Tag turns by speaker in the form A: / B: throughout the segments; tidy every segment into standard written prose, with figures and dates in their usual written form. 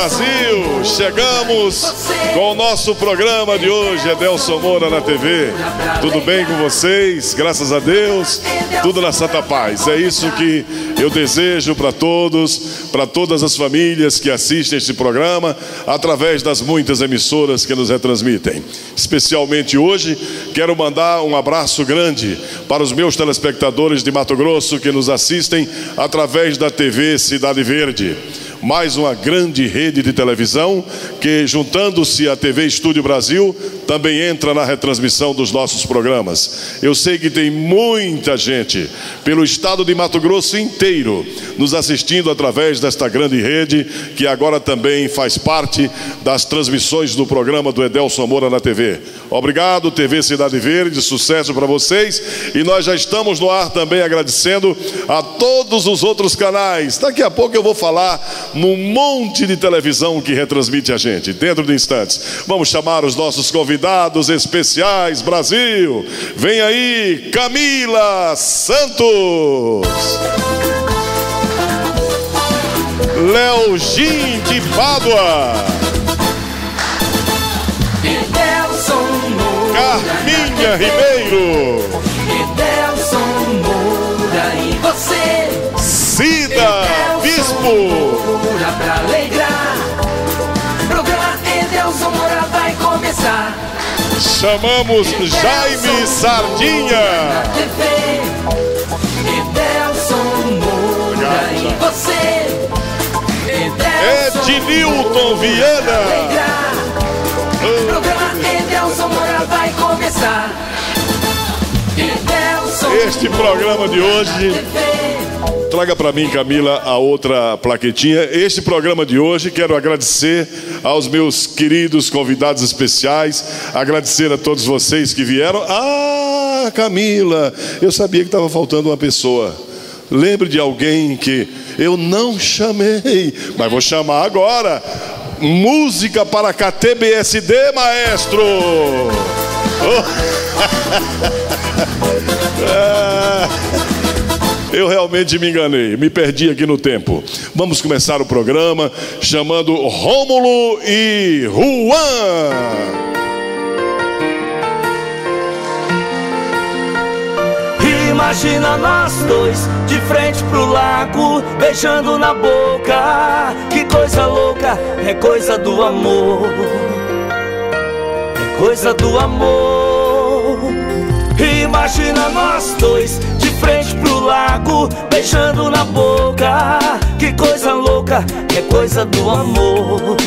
A: Brasil! Chegamos com o nosso programa de hoje, Edelson Moura na TV. Tudo bem com vocês? Graças a Deus, tudo na santa paz. É isso que eu desejo para todos, para todas as famílias que assistem este programa, através das muitas emissoras que nos retransmitem. Especialmente hoje, quero mandar um abraço grande para os meus telespectadores de Mato Grosso que nos assistem através da TV Cidade Verde. Mais uma grande rede de televisão que, juntando-se à TV Estúdio Brasil, também entra na retransmissão dos nossos programas. Eu sei que tem muita gente pelo estado de Mato Grosso inteiro nos assistindo através desta grande rede, que agora também faz parte das transmissões do programa do Edelson Moura na TV. Obrigado, TV Cidade Verde, sucesso para vocês. E nós já estamos no ar também agradecendo a todos os outros canais. Daqui a pouco eu vou falar num monte de televisão que retransmite a gente, dentro de instantes. Vamos chamar os nossos convidados especiais. Brasil, vem aí Camila Santos, Léo Gin de Pádua, Carminha Ribeiro,
B: Edelson Moura e você,
A: Cida Bispo.
B: Pra alegrar, programa Edelson Moura vai começar.
A: Chamamos Jaime Sardinha,
B: Edelson Moura e você,
A: Ednilton Viana.
B: Programa Edelson Moura vai começar.
A: Este programa de hoje, traga para mim, Camila, a outra plaquetinha. Este programa de hoje, quero agradecer aos meus queridos convidados especiais, agradecer a todos vocês que vieram. Ah, Camila, eu sabia que estava faltando uma pessoa. Lembre de alguém que eu não chamei, mas vou chamar agora. Música para KTBSD, maestro. Eu realmente me enganei, me perdi aqui no tempo. Vamos começar o programa chamando Rômulo e Juan.
C: Imagina nós dois de frente pro lago, beijando na boca. Que coisa louca, é coisa do amor. É coisa do amor. Imagina nós dois de frente pro lago, beijando na boca. Que coisa louca, é coisa do amor.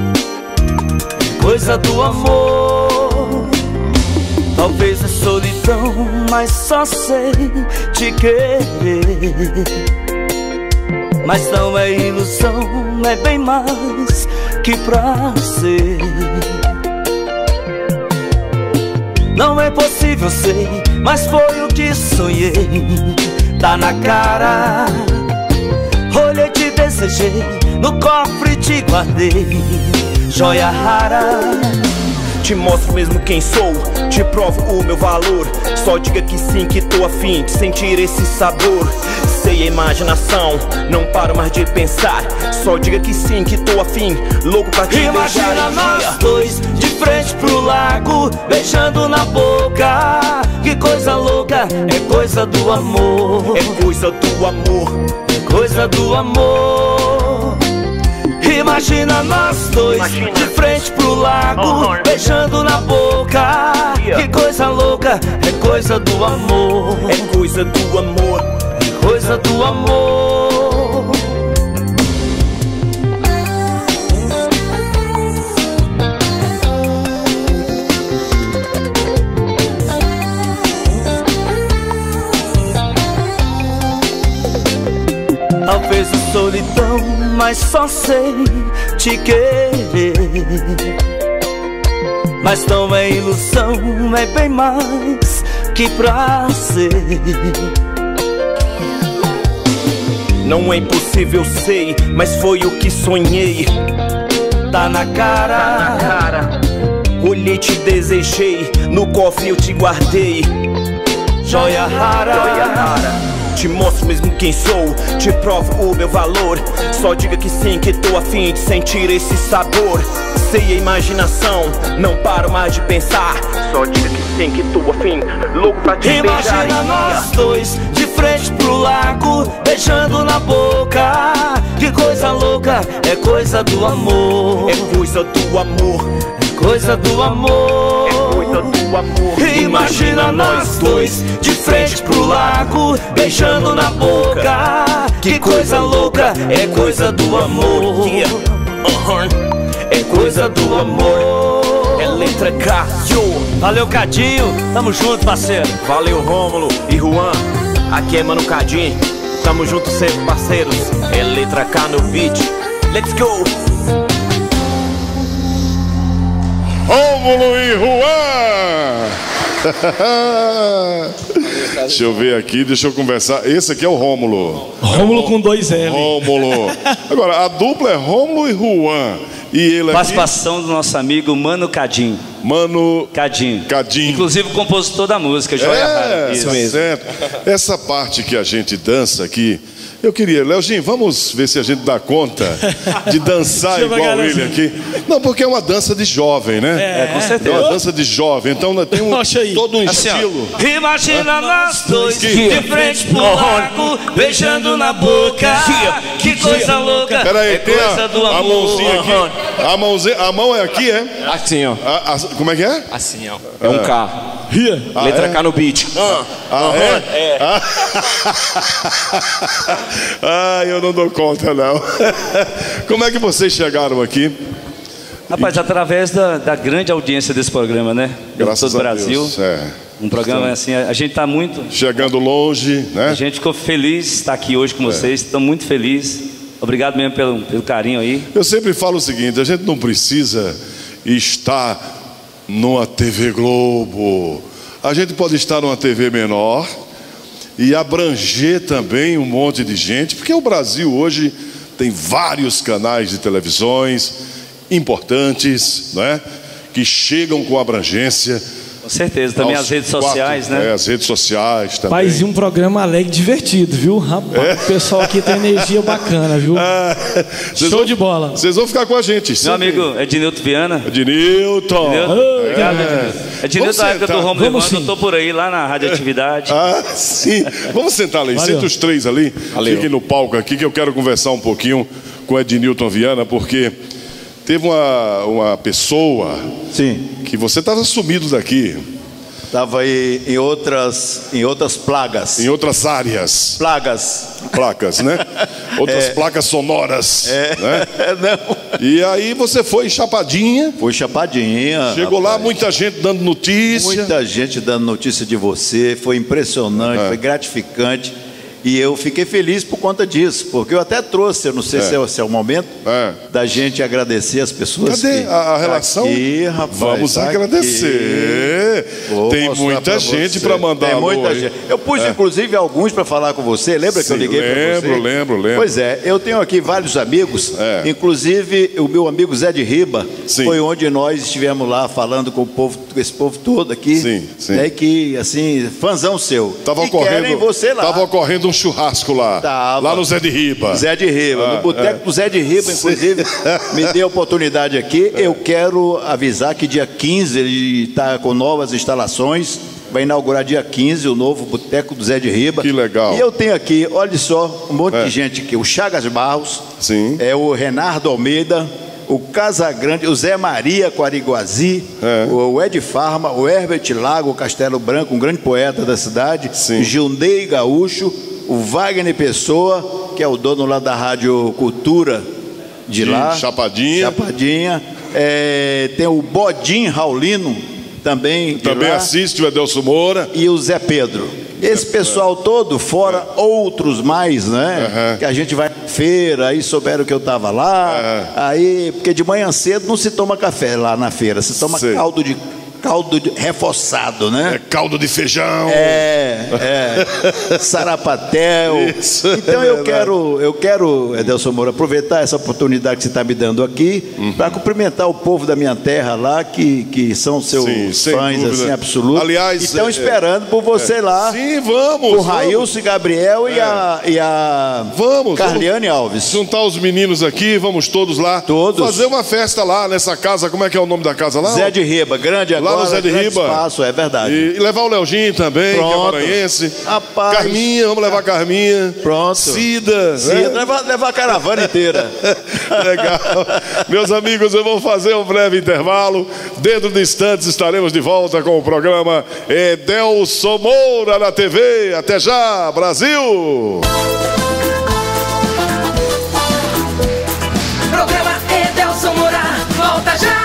C: É coisa do amor. Talvez é solidão, mas só sei te querer. Mas não é ilusão, é bem mais que prazer. Não é possível, sei, mas foi o que sonhei. Tá na cara. Olhei, te desejei, no cofre te guardei. Joia rara. Te mostro mesmo quem sou, te provo o meu valor. Só diga que sim, que tô afim de sentir esse sabor. Sei a imaginação, não paro mais de pensar. Só diga que sim, que tô afim, louco pra te beijar. Imagina nós dois de frente pro lago, beijando na boca. Que coisa louca, é coisa do amor. É coisa do amor, é coisa do amor. Imagina nós dois de frente pro lago, beijando na boca. Que coisa louca, é coisa do amor. É coisa do amor, é coisa do amor. Talvez a solidão, mas só sei te querer. Mas não é ilusão, é bem mais que prazer. Não é impossível, sei, mas foi o que sonhei. Tá na cara. Olhei, te desejei, no cofre eu te guardei. Joia rara. Te mostro mesmo quem sou, te provo o meu valor. Só diga que sim, que tô a fim de sentir esse sabor. Sei a imaginação, não paro mais de pensar. Só diga que sim, que tô a fim, louco pra te beijar. Imagina nós dois de frente pro lago, beijando na boca. Que coisa louca, é coisa do amor. É coisa do amor, é coisa do amor. É coisa do amor. Imagina nós dois de frente pro lago, beijando na boca. Que coisa louca, é coisa do amor. É coisa do amor. É letra K, yo. Valeu, Cadinho, tamo junto, parceiro. Valeu, Rômulo e Juan. Aqui é Mano Cadinho, tamo junto sempre, parceiros. É letra K no beat. Let's go.
A: Rômulo e Juan. Deixa eu ver aqui, deixa eu conversar. Esse aqui é o Rômulo.
D: Rômulo com 2 L.
A: Rômulo. Agora, a dupla é Rômulo e Juan. E ele aqui...
E: Participação do nosso amigo Mano Cadinho.
A: Mano
E: Cadinho.
A: Cadinho.
E: Inclusive o compositor da música, Joia Rara.
A: Isso mesmo. Certo. Essa parte que a gente dança aqui, eu queria, Leozinho, vamos ver se a gente dá conta de dançar igual ele aqui. Não, porque é uma dança de jovem, né?
E: É, com certeza.
A: É uma dança de jovem, então tem todo um estilo.
C: Imagina nós dois de frente pro lago, beijando na boca. Que coisa louca.
A: Peraí,
C: é
A: tem
C: coisa do amor.
A: a mãozinha aqui. A mão é aqui, é?
F: Assim, ó.
A: Como é que é?
F: Assim, ó. É um K.
A: Letra
F: K no beat.
A: É? Eu não dou conta, não. Como é que vocês chegaram aqui?
E: Rapaz, através da grande audiência desse programa, né?
A: Graças
E: todo o
A: a
E: Brasil.
A: Deus. É.
E: Um programa assim, a gente tá muito...
A: Chegando longe, né?
E: A gente ficou feliz de estar aqui hoje com vocês. Estou muito feliz. Obrigado mesmo pelo carinho aí.
A: Eu sempre falo o seguinte, a gente não precisa estar numa TV Globo. A gente pode estar numa TV menor e abranger também um monte de gente, porque o Brasil hoje tem vários canais de televisões importantes, né, que chegam com abrangência.
E: Com certeza, também as redes sociais, né?
A: As redes sociais também.
D: Faz um programa alegre, divertido, viu? Rapaz, o pessoal aqui tem energia bacana, viu? Show de bola.
A: Vocês vão ficar com a gente.
E: Meu amigo Ednilton Viana.
A: Ednilton.
E: Obrigado, Ednilton. Ednilton, na época do Romulo e Juan, eu tô por aí, lá na Radioatividade.
A: Sim. Vamos sentar ali. Senta os três ali. Fiquem no palco aqui, que eu quero conversar um pouquinho com o Ednilton Viana, porque... Teve uma pessoa que você estava sumido daqui.
G: Estava aí em outras plagas.
A: Em outras áreas. Placas, né? Outras placas sonoras. Né?
G: Não.
A: E aí você foi em Chapadinha.
G: Foi Chapadinha.
A: Chegou lá, muita gente dando notícia.
G: Muita gente dando notícia de você. Foi impressionante, foi gratificante. E eu fiquei feliz por conta disso, porque eu até trouxe, eu não sei se é o momento da gente agradecer as pessoas.
A: Cadê a relação?
G: Aqui, rapaz,
A: vamos agradecer. Tem muita gente para mandar.
G: Tem muita gente. Eu pus inclusive alguns para falar com você. Lembra que eu liguei para você?
A: Lembro.
G: Pois é, eu tenho aqui vários amigos, inclusive o meu amigo Zé de Riba, foi onde nós estivemos lá falando com o povo, com esse povo todo aqui. Sim. Que assim, fãzão seu.
A: Tava ocorrendo um churrasco lá. Lá no Zé de Riba.
G: Zé de Riba, no boteco do Zé de Riba, inclusive, me deu a oportunidade aqui. Eu quero avisar que dia 15 ele está com novas instalações. Vai inaugurar dia 15 o novo boteco do Zé de Riba.
A: Que legal.
G: E eu tenho aqui, olha só, um monte de gente aqui. O Chagas Barros, o Renardo Almeida, o Casagrande, o Zé Maria Quariguazi, o Ed Farma, o Herbert Lago Castelo Branco, um grande poeta da cidade, Gildei Gaúcho, o Wagner Pessoa, que é o dono lá da Rádio Cultura de lá.
A: Chapadinha.
G: Tem o Bodim Raulino, também
A: assiste o Edelso Moura.
G: E o Zé Pedro. Esse pessoal todo, fora outros mais, né? Que a gente vai na feira, aí souberam que eu estava lá. Aí, porque de manhã cedo não se toma café lá na feira, se toma caldo reforçado, né?
A: É caldo de feijão.
G: Sarapatel.
A: Isso,
G: então eu quero, Edelson Moura, aproveitar essa oportunidade que você está me dando aqui para cumprimentar o povo da minha terra lá, que são seus fãs assim, absolutos.
A: Aliás,
G: e estão esperando por você lá.
A: Sim, vamos.
G: O Railson Gabriel e a Carliane Alves.
A: Juntar os meninos aqui, vamos todos lá.
G: Todos.
A: Fazer uma festa lá nessa casa. Como é que é o nome da casa lá?
G: Zé de Riba, grande agora.
A: Lá no Zé de Riba.
G: Espaço, é verdade.
A: E levar o Leozinho também, que é maranhense.
G: Rapaz.
A: Carminha, vamos levar a Carminha.
G: Pronto.
A: Cida. Né?
G: Levar a caravana inteira.
A: Legal. Meus amigos, eu vou fazer um breve intervalo. Dentro de instantes estaremos de volta com o programa Edelson Moura na TV. Até já, Brasil!
B: Programa Edelson Moura, volta já!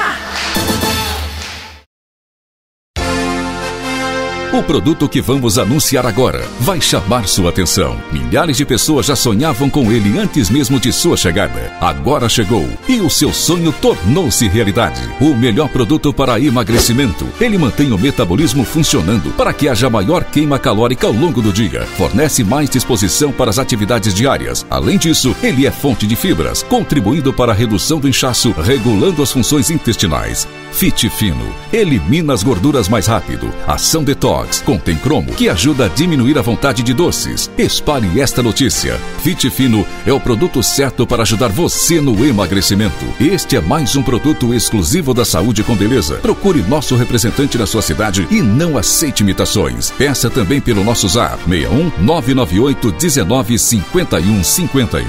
F: O produto que vamos anunciar agora vai chamar sua atenção. Milhares de pessoas já sonhavam com ele antes mesmo de sua chegada. Agora chegou e o seu sonho tornou-se realidade. O melhor produto para emagrecimento. Ele mantém o metabolismo funcionando para que haja maior queima calórica ao longo do dia. Fornece mais disposição para as atividades diárias. Além disso, ele é fonte de fibras, contribuindo para a redução do inchaço, regulando as funções intestinais. Fit Fino. Elimina as gorduras mais rápido. Ação Detox. Contém cromo, que ajuda a diminuir a vontade de doces. Espalhe esta notícia. Fit Fino é o produto certo para ajudar você no emagrecimento. Este é mais um produto exclusivo da Saúde com Beleza. Procure nosso representante na sua cidade e não aceite imitações. Peça também pelo nosso zap 61 998 19 51 51.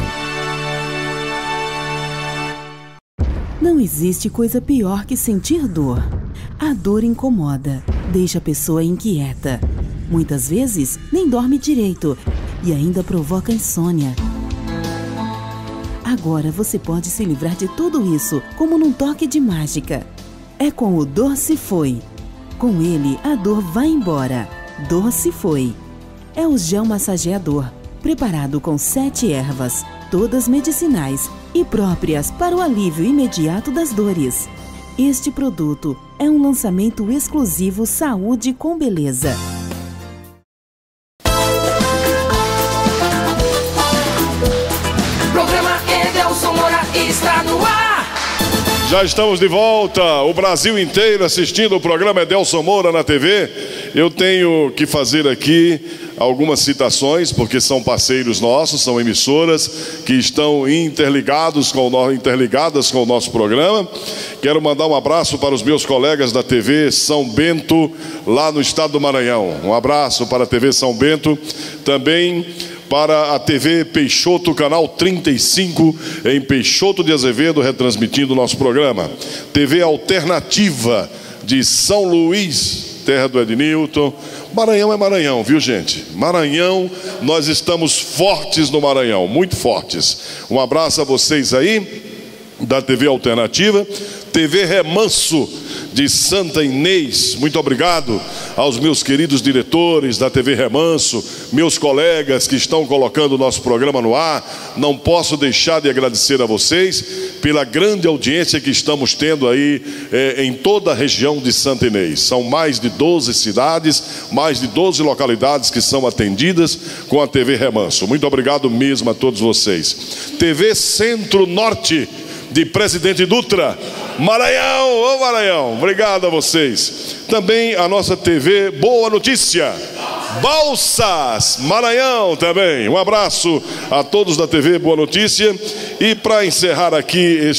H: Não existe coisa pior que sentir dor. A dor incomoda, deixa a pessoa inquieta. Muitas vezes nem dorme direito e ainda provoca insônia. Agora você pode se livrar de tudo isso como num toque de mágica. É com o Dor Se Foi. Com ele, a dor vai embora. Dor Se Foi. É o gel massageador, preparado com 7 ervas, todas medicinais e próprias para o alívio imediato das dores. Este produto é um lançamento exclusivo Saúde com Beleza.
B: Programa Edelson Moura está no ar.
A: Já estamos de volta, o Brasil inteiro assistindo o programa Edelson Moura na TV. Eu tenho que fazer aqui algumas citações, porque são parceiros nossos, são emissoras que estão interligadas com o nosso programa. Quero mandar um abraço para os meus colegas da TV São Bento, lá no estado do Maranhão. Um abraço para a TV São Bento, também para a TV Peixoto, canal 35, em Peixoto de Azevedo, retransmitindo o nosso programa. TV Alternativa de São Luís, terra do Ednilton. Maranhão é Maranhão, viu, gente? Maranhão, nós estamos fortes no Maranhão, muito fortes. Um abraço a vocês aí, da TV Alternativa. TV Remanso de Santa Inês, muito obrigado aos meus queridos diretores da TV Remanso, meus colegas que estão colocando o nosso programa no ar. Não posso deixar de agradecer a vocês pela grande audiência que estamos tendo aí em toda a região de Santa Inês. São mais de 12 cidades, mais de 12 localidades que são atendidas com a TV Remanso. Muito obrigado mesmo a todos vocês. TV Centro-Norte de Presidente Dutra, Maranhão, ô Maranhão, obrigado a vocês. Também a nossa TV Boa Notícia, Balsas, Maranhão também. Um abraço a todos da TV Boa Notícia. E para encerrar aqui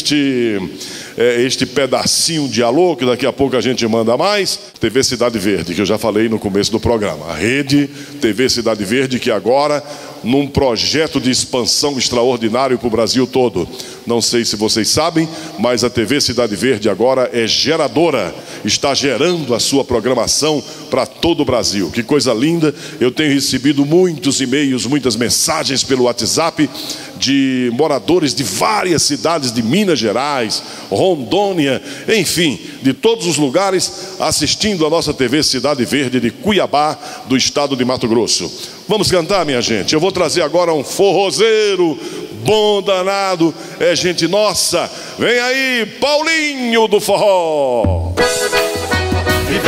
A: este pedacinho de alô, que daqui a pouco a gente manda mais, TV Cidade Verde, que eu já falei no começo do programa. A rede TV Cidade Verde, que agora, num projeto de expansão extraordinário para o Brasil todo. Não sei se vocês sabem, mas a TV Cidade Verde agora é geradora, está gerando a sua programação para todo o Brasil. Que coisa linda! Eu tenho recebido muitos e-mails, muitas mensagens pelo WhatsApp de moradores de várias cidades de Minas Gerais, Rondônia, enfim, de todos os lugares, assistindo a nossa TV Cidade Verde de Cuiabá, do estado de Mato Grosso. Vamos cantar, minha gente. Eu vou trazer agora um forrozeiro bom danado, é gente nossa. Vem aí, Paulinho do Forró.
B: Viva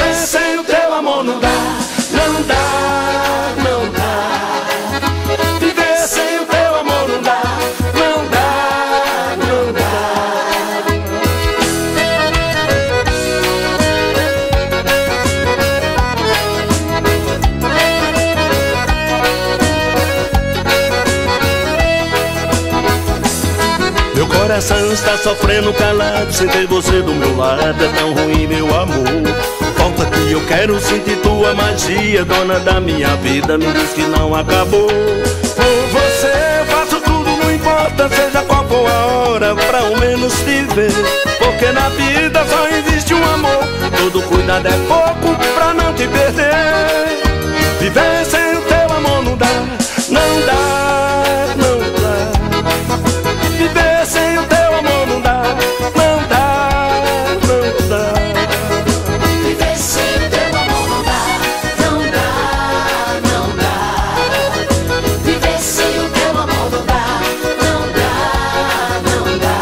I: coração está sofrendo calado, sem ter você do meu lado é tão ruim, meu amor. Volta que eu quero sentir tua magia, dona da minha vida, me diz que não acabou. Por você eu faço tudo, não importa, seja qual for a hora, pra ao menos te ver. Porque na vida só existe um amor, todo cuidado é pouco pra não te perder. Viver sem o teu amor não dá, não dá, não dá. Viver sem o teu amor não dá, não dá, não dá.
B: Viver sem o teu amor não dá, não dá, não dá. Viver sem o teu amor não dá, não dá, não dá.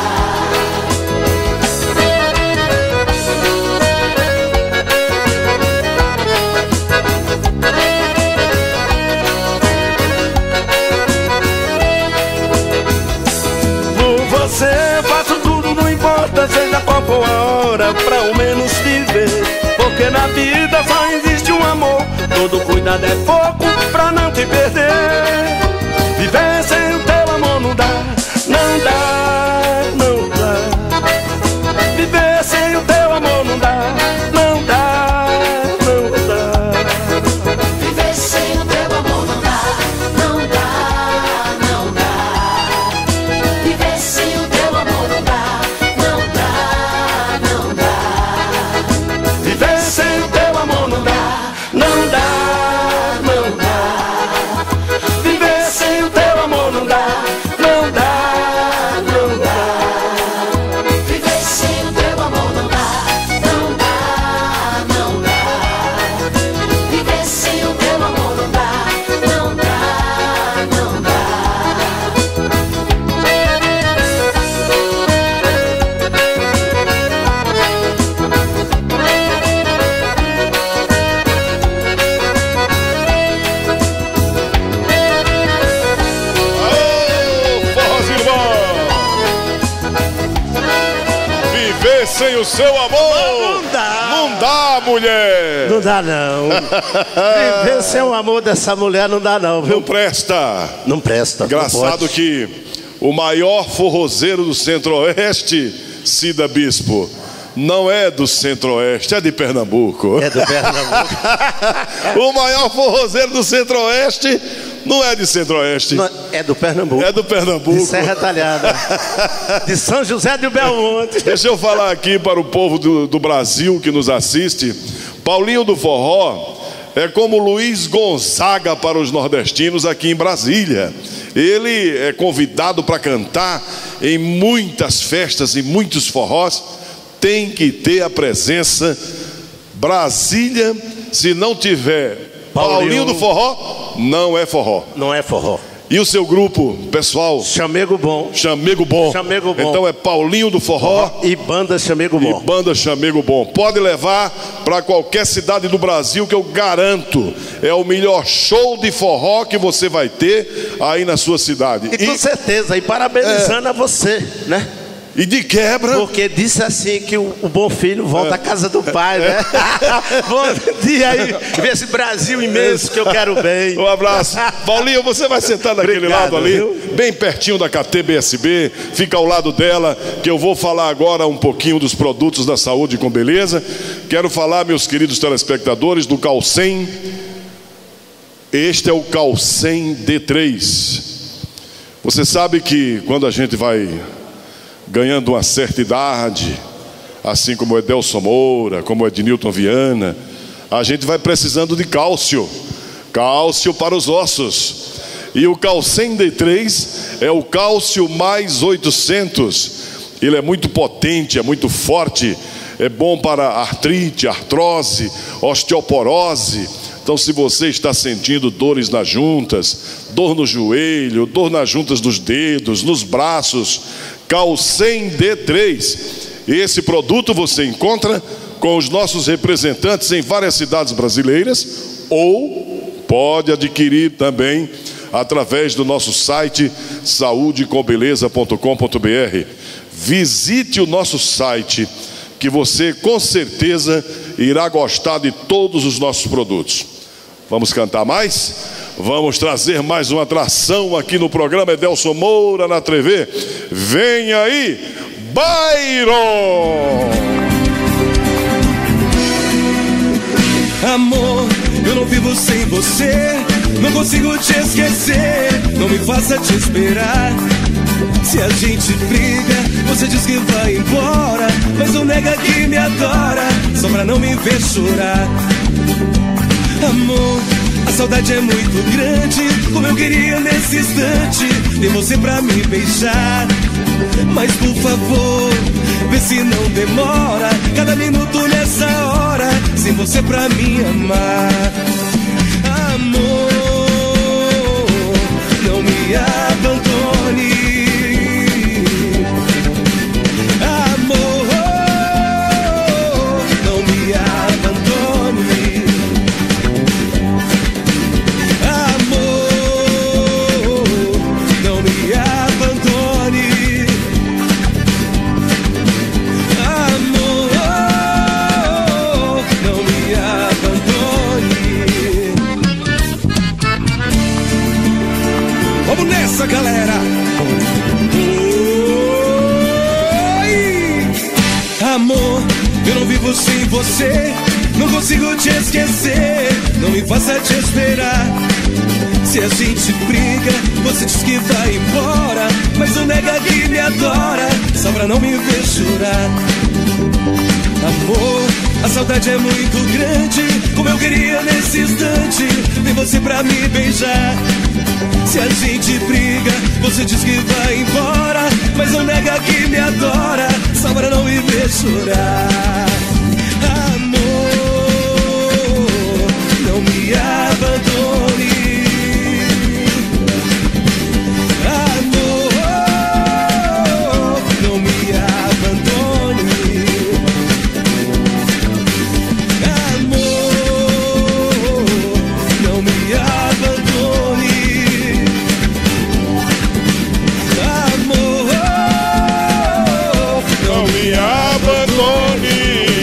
I: Por você eu faço tudo, não importa, seja qual for a hora, pra ao menos te ver. Porque na vida só existe um amor, todo cuidado é pouco pra não te perder. Viver sem o teu amor não dá, não dá, não dá. Viver sem o teu amor não dá, não dá, não dá.
B: Viver sem o teu amor não dá, não dá, não dá. Viver sem o teu amor não dá, não dá, não dá.
I: Viver sem o teu amor não dá, não dá, não dá. Viver sem o teu amor não dá, não dá, não dá.
B: Viver sem o teu amor não dá, não dá, não dá. Viver sem o teu amor não dá, não dá, não dá.
A: Aô, forrozinho bom! Viver sem o seu amor!
J: Não dá.
A: Não dá, mulher!
J: Não dá não. Viver sem o amor dessa mulher não dá não, viu?
A: Não presta!
J: Não presta.
A: Engraçado
J: não pode.
A: que o maior forrozeiro do Centro-Oeste, Cida Bispo, não é do Centro-Oeste, é de Pernambuco.
J: É do Pernambuco.
A: O maior forrozeiro do Centro-Oeste não é de Centro-Oeste.
J: Não, é do Pernambuco.
A: É do Pernambuco.
J: De Serra Talhada. De São José do Belmonte.
A: Deixa eu falar aqui para o povo do Brasil que nos assiste. Paulinho do Forró é como Luiz Gonzaga para os nordestinos aqui em Brasília. Ele é convidado para cantar em muitas festas, em muitos forrós. Tem que ter a presença. Brasília, se não tiver Paulinho do Forró, não é forró.
J: Não é forró.
A: E o seu grupo, pessoal?
J: Chamego Bom.
A: Chamego Bom.
J: Chamego Bom.
A: Então é Paulinho do Forró.
J: E Banda Chamego Bom.
A: E Banda Chamego Bom. Pode levar para qualquer cidade do Brasil que eu garanto. É o melhor show de forró que você vai ter aí na sua cidade.
J: E com certeza, e parabenizando a você, né?
A: E de quebra.
J: Porque disse assim que o bom filho volta à casa do pai, né? Bom dia aí, ver esse Brasil imenso que eu quero bem.
A: Um abraço. Paulinho, você vai sentar daquele lado ali, viu? Bem pertinho da KTBSB, fica ao lado dela, que eu vou falar agora um pouquinho dos produtos da saúde com beleza. Quero falar, meus queridos telespectadores, do Calcem. Este é o Calcem D3. Você sabe que quando a gente vai ganhando uma certa idade, assim como o Edelson Moura, como o Ednilton Viana, a gente vai precisando de cálcio. Cálcio para os ossos. E o Calcem D3 é o cálcio mais 800. Ele é muito potente, é muito forte. É bom para artrite, artrose, osteoporose. Então, se você está sentindo dores nas juntas, dor no joelho, dor nas juntas dos dedos, nos braços, Calcem D3. Esse produto você encontra com os nossos representantes em várias cidades brasileiras ou pode adquirir também através do nosso site saudecombeleza.com.br. Visite o nosso site que você com certeza irá gostar de todos os nossos produtos. Vamos cantar mais? Vamos trazer mais uma atração aqui no programa Edelson Moura na TV. Vem aí, Byron!
K: Amor, eu não vivo sem você, não consigo te esquecer, não me faça te esperar. Se a gente briga, você diz que vai embora, mas não nega que me adora, só pra não me ver chorar. Amor, a saudade é muito grande, como eu queria nesse instante ter você pra me beijar. Mas por favor, vê se não demora, cada minuto nessa hora, sem você pra me amar. Amor, não me abandone. Amor, não me abandone. Amor, não me abandone. Amor, não me abandone. Vamos nessa, galera! Oi! Amor, eu não vivo sem você, não consigo te esquecer, não me faça te esperar. Se a gente briga, você diz que vai embora, mas não nega que me adora, só pra não me ver chorar. Amor, a saudade é muito grande, como eu queria nesse instante ter você pra me beijar. Se a gente briga, você diz que vai embora, mas não nega que me adora, só pra não me ver chorar. Amor, não me abandone. Amor, não me abandone. Amor, não me abandone. Amor,
A: não me abandone.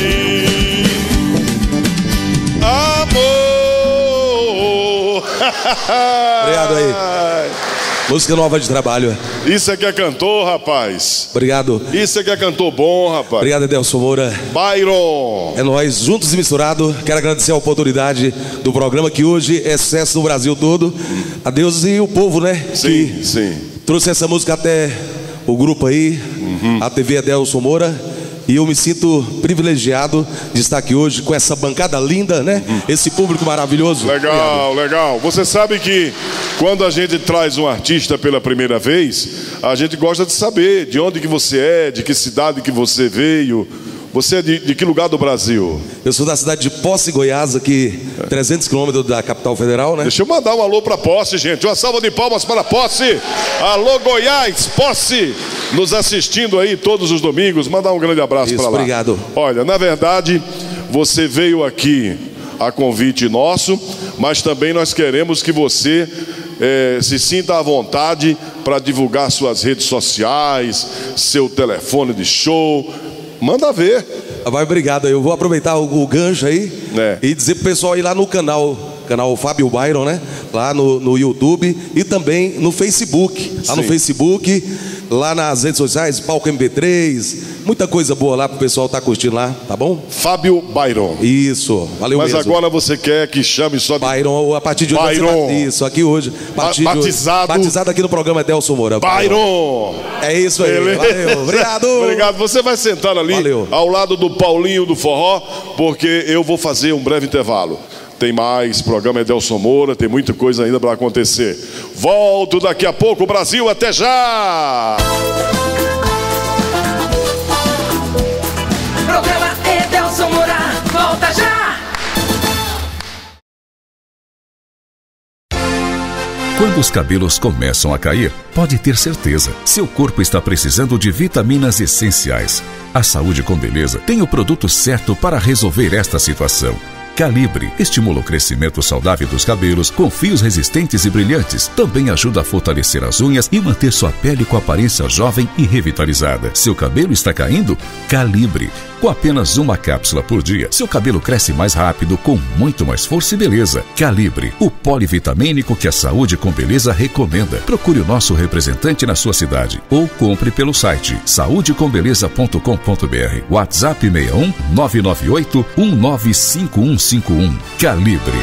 A: Amor.
L: Obrigado aí. Música nova de trabalho.
A: Isso é que é cantor, rapaz.
L: Obrigado.
A: Isso é que é cantor bom, rapaz.
L: Obrigado, Edelson Moura.
A: Byron.
L: É nóis, juntos e misturados. Quero agradecer a oportunidade do programa que hoje é sucesso no Brasil todo. A Deus e o povo, né?
A: Sim,
L: que
A: sim.
L: Trouxe essa música até o grupo aí, a TV Edelson Moura. E eu me sinto privilegiado de estar aqui hoje com essa bancada linda, né? Esse público maravilhoso.
A: Legal,
L: Obrigado.
A: legal. Você sabe que quando a gente traz um artista pela primeira vez, a gente gosta de saber de onde que você é, de que cidade que você veio. Você é de que lugar do Brasil?
L: Eu sou da cidade de Posse, Goiás, aqui 300 quilômetros da capital federal, né?
A: Deixa eu mandar um alô para Posse, gente. Uma salva de palmas para Posse. Alô, Goiás, Posse, nos assistindo aí todos os domingos. Mandar um grande abraço para lá.
L: Obrigado.
A: Olha, na verdade, você veio aqui a convite nosso, mas também nós queremos que você se sinta à vontade para divulgar suas redes sociais, seu telefone de show. Manda ver.
L: Vai, obrigado. Eu vou aproveitar o gancho aí e dizer pro pessoal ir lá no canal Fábio Byron, né? Lá no YouTube e também no Facebook. Lá no Facebook, lá nas redes sociais, Palco MP3, muita coisa boa lá pro pessoal tá curtindo lá, tá bom?
A: Fábio Byron.
L: Isso, valeu.
A: Mas
L: mesmo.
A: Agora você quer que chame só de
L: Byron, a partir de hoje.
A: Byron.
L: Isso, aqui hoje. Batizado aqui no programa Edelson Moura.
A: Byron.
L: É isso aí.
A: Beleza.
L: Valeu, obrigado.
A: Obrigado. Você vai sentar ali, ao lado do Paulinho do Forró, porque eu vou fazer um breve intervalo. Tem mais programa Edelson Moura, tem muita coisa ainda para acontecer. Volto daqui a pouco, Brasil, até já!
B: Programa Edelson Moura, volta já!
F: Quando os cabelos começam a cair, pode ter certeza, seu corpo está precisando de vitaminas essenciais. A Saúde com Beleza tem o produto certo para resolver esta situação. Calibre estimula o crescimento saudável dos cabelos com fios resistentes e brilhantes. Também ajuda a fortalecer as unhas e manter sua pele com aparência jovem e revitalizada. Seu cabelo está caindo? Calibre. Com apenas uma cápsula por dia, seu cabelo cresce mais rápido, com muito mais força e beleza. Calibre, o polivitamínico que a Saúde com Beleza recomenda. Procure o nosso representante na sua cidade ou compre pelo site saudecombeleza.com.br. WhatsApp 61 998 195151. Calibre.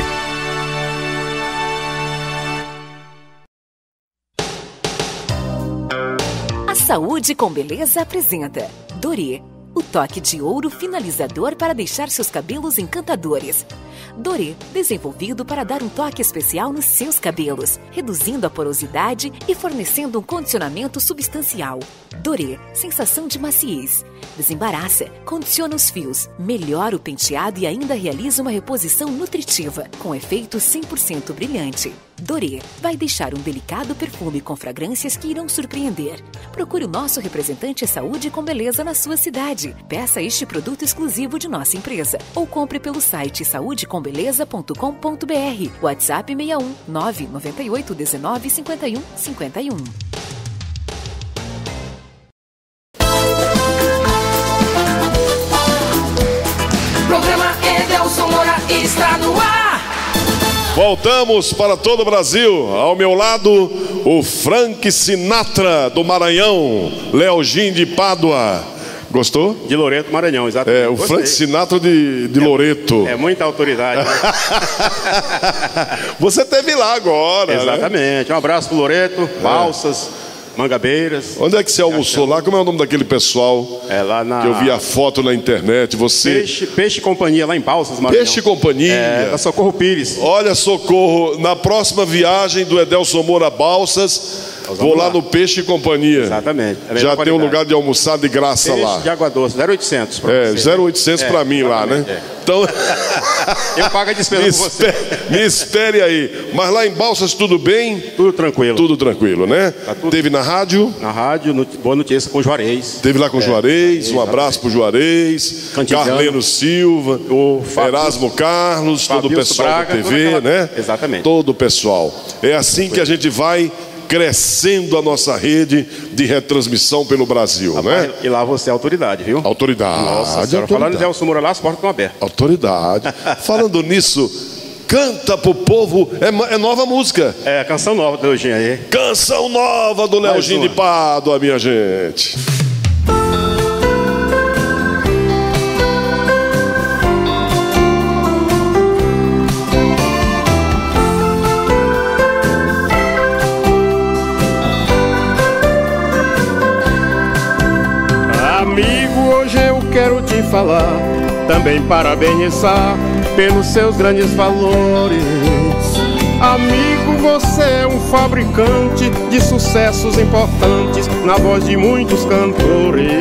M: A Saúde com Beleza apresenta Dorê, o toque de ouro finalizador para deixar seus cabelos encantadores. Dorê, desenvolvido para dar um toque especial nos seus cabelos, reduzindo a porosidade e fornecendo um condicionamento substancial. Dorê, sensação de maciez. Desembaraça, condiciona os fios, melhora o penteado e ainda realiza uma reposição nutritiva, com efeito 100% brilhante. Dorê vai deixar um delicado perfume com fragrâncias que irão surpreender. Procure o nosso representante Saúde com Beleza na sua cidade. Peça este produto exclusivo de nossa empresa ou compre pelo site saudecombeleza.com.br. WhatsApp 61 998 19 51 51.
B: Programa Edelson Moura está no ar.
A: Voltamos para todo o Brasil. Ao meu lado, o Frank Sinatra do Maranhão, Leogin de Pádua. Gostou?
N: De Loreto, Maranhão, exatamente.
A: O Frank Sinatra de Loreto.
N: É muita autoridade. Né?
A: Você esteve lá agora.
N: Exatamente. Né? Um abraço pro Loreto, Balsas, Mangabeiras.
A: Onde é que você almoçou lá? Como é o nome daquele pessoal?
N: É lá na...
A: Que eu vi a foto na internet. Você...
N: Peixe Companhia, lá em Balsas, Maranhão.
A: Peixe Companhia.
N: Da Socorro Pires.
A: Olha, Socorro, na próxima viagem do Edelson Moura Balsas, vou lá no Peixe Companhia.
N: Exatamente.
A: Já tem um lugar de almoçar de graça
N: Peixe
A: lá.
N: de Água Doce, 0800 pra você.
A: 0800 pra mim lá, né? Então...
N: Eu pago a despesa com você.
A: Me espere aí. Mas lá em Balsas tudo bem?
N: Tudo tranquilo.
A: Tudo tranquilo, né?
N: Tá tudo...
A: Teve na rádio?
N: Na rádio, Boa Notícia com o Juarez.
A: Teve lá com o Juarez, um abraço pro Juarez, Carleno Silva, o Erasmo Carlos, todo o pessoal
N: Braga,
A: da TV, né?
N: Exatamente.
A: Todo o pessoal. É assim que a gente vai crescendo a nossa rede de retransmissão pelo Brasil, né?
N: E lá você é autoridade, viu?
A: Autoridade.
N: Nossa senhora, falando de Edelson Moura lá, as portas estão abertas.
A: Autoridade. Falando nisso, canta pro povo, é nova música.
N: É, canção nova do Leogin aí.
A: Canção nova do Leogin de Pádua, minha gente.
N: Quero te falar, também parabenizar pelos seus grandes valores. Amigo, você é um fabricante de sucessos importantes na voz de muitos cantores.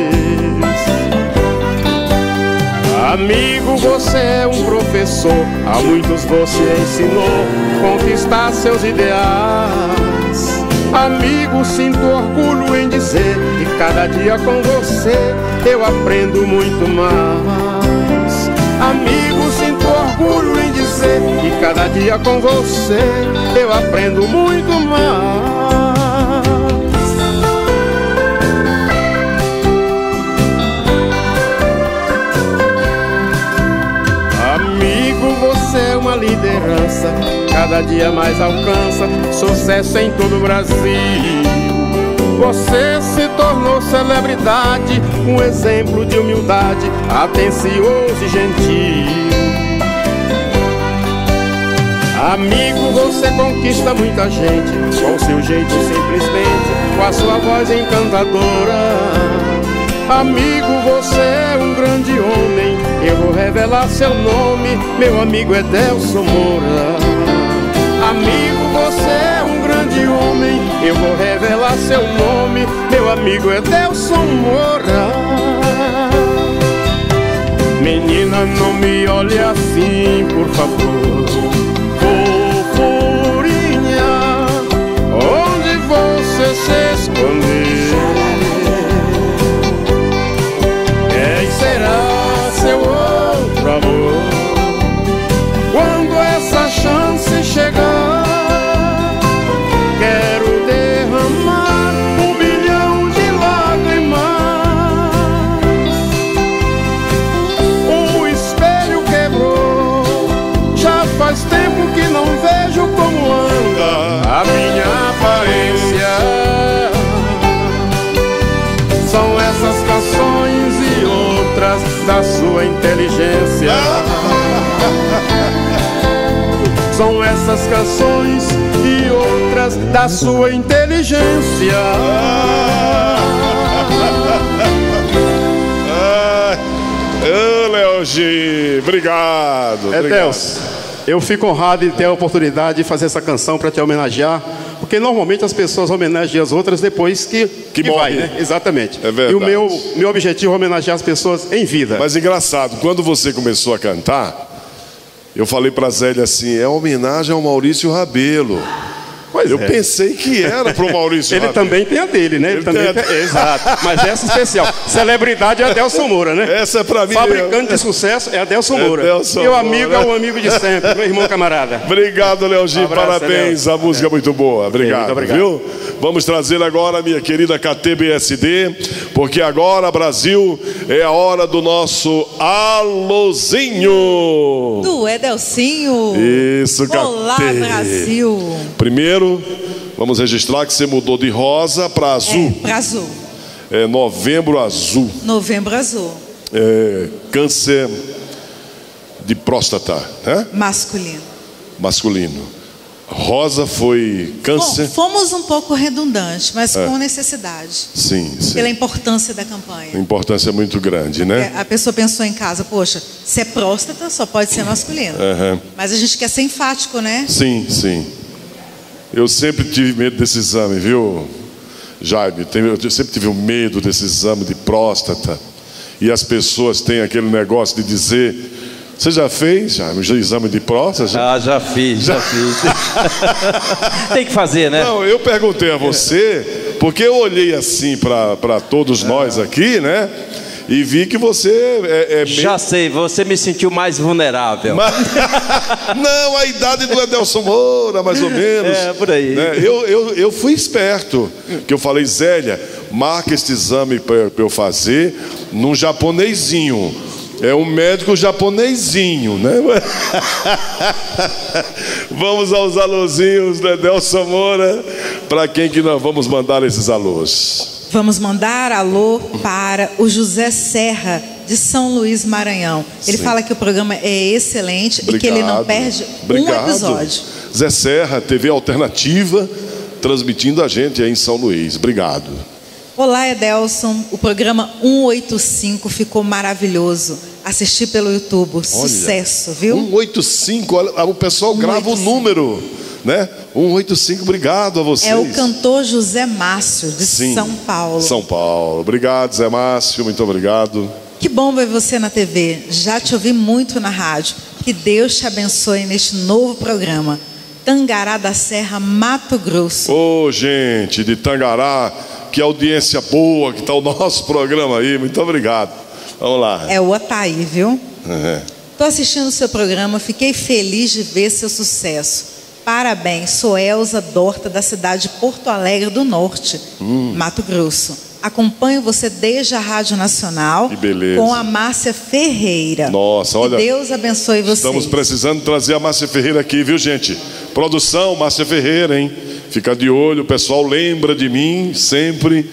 N: Amigo, você é um professor, a muitos você ensinou conquistar seus ideais. Amigo, sinto orgulho em dizer que cada dia com você eu aprendo muito mais. Amigo, sinto orgulho em dizer que cada dia com você eu aprendo muito mais. Amigo, você é uma liderança, cada dia mais alcança sucesso em todo o Brasil. Você se tornou celebridade, um exemplo de humildade, atencioso e gentil. Amigo, você conquista muita gente, com o seu jeito simplesmente, com a sua voz encantadora. Amigo, você é um grande homem, eu vou revelar seu nome, meu amigo Edelson Moura. Amigo, você é um grande homem, eu vou revelar seu nome, meu amigo Edelson Moura. Menina, não me olhe assim, por favor. Fofurinha, onde você se escondeu? Quem será seu outro amor? Quando essa chance chegar, quero derramar 1 milhão de lágrimas. sua inteligência. São essas canções e outras da sua inteligência.
A: Ô, Leogi, obrigado.
N: Deus, eu fico honrado de ter a oportunidade de fazer essa canção para te homenagear, porque normalmente as pessoas homenageiam as outras depois que vai, né? Exatamente.
A: É verdade.
N: E o meu objetivo é homenagear as pessoas em vida.
A: Mas engraçado, quando você começou a cantar, eu falei pra Zélia assim, é homenagem ao Maurício Rabelo.
N: Pois
A: eu
N: é.
A: pensei que era pro Maurício
N: Ele
A: Rabelo.
N: também tem a dele, né? Ele também tem exato. Mas essa especial. Celebridade é Adelson Moura, né?
A: Essa é pra mim.
N: Fabricante de sucesso é Adelson Moura.
A: Adelson
N: meu
A: Moura.
N: amigo é o amigo de sempre, meu irmão camarada.
A: Obrigado, Leogi.
N: Abraço,
A: Parabéns. A música é muito boa. Obrigado,
N: muito obrigado.
A: Viu? Vamos trazer agora a minha querida KTBSD, porque agora, Brasil, é a hora do nosso alôzinho.
O: Do Edelcinho.
A: Isso,
O: Olá,
A: KT.
O: Brasil.
A: Primeiro, vamos registrar que você mudou de rosa para azul.
O: Para azul.
A: É Novembro Azul.
O: Novembro Azul.
A: Câncer de próstata, né?
O: Masculino.
A: Masculino. Rosa foi câncer.
O: Bom, fomos um pouco redundantes, mas com
A: É.
O: necessidade.
A: Sim, sim.
O: Pela importância da campanha.
A: A importância é muito grande, né?
O: A pessoa pensou em casa, poxa, se é próstata, só pode ser masculino.
A: Aham.
O: Mas a gente quer ser enfático, né?
A: Sim, sim. Eu sempre tive medo desse exame, viu, Jaime? Eu sempre tive um medo desse exame de próstata. E as pessoas têm aquele negócio de dizer... Você já fez, Jaime, o exame de próstata?
J: Já fiz. Tem que fazer, né?
A: Não, eu perguntei a você, porque eu olhei assim para todos nós aqui, né? E vi que você
J: Já sei, você me sentiu mais vulnerável.
A: Não, a idade do Adelson Moura, mais ou menos.
J: É, por aí.
A: Né? Eu fui esperto, que eu falei, Zélia, marca este exame para eu fazer num japonesinho. É um médico japonesinho, né? Vamos aos alôzinhos do Adelson Moura. Para quem que nós vamos mandar esses alôs?
O: Vamos mandar alô para o José Serra, de São Luís, Maranhão. Ele
A: Sim.
O: fala que o programa é excelente e que ele não perde um episódio.
A: Zé Serra, TV Alternativa, transmitindo a gente aí em São Luís. Obrigado.
O: Olá, Edelson. O programa 185 ficou maravilhoso. Assisti pelo YouTube. Sucesso, viu?
A: 185, olha, o pessoal grava o número, né? 185, obrigado a vocês.
O: É o cantor José Márcio, de
A: Sim,
O: São Paulo.
A: São Paulo. Obrigado, Zé Márcio, muito obrigado.
O: Que bom ver você na TV. Já te ouvi muito na rádio. Que Deus te abençoe neste novo programa. Tangará da Serra, Mato Grosso.
A: Ô, gente de Tangará, que audiência boa que está o nosso programa aí. Muito obrigado. Vamos lá.
O: É o Ataí, viu?
A: É.
O: Estou assistindo o seu programa, fiquei feliz de ver seu sucesso. Parabéns, sou Elza Dorta, da cidade de Porto Alegre do Norte, Mato Grosso. Acompanho você desde a Rádio Nacional.
A: Que beleza.
O: Com a Márcia Ferreira.
A: Nossa, olha.
O: Que Deus abençoe você.
A: Estamos precisando trazer a Márcia Ferreira aqui, viu, gente? Produção, Márcia Ferreira, hein? Fica de olho, o pessoal lembra de mim, sempre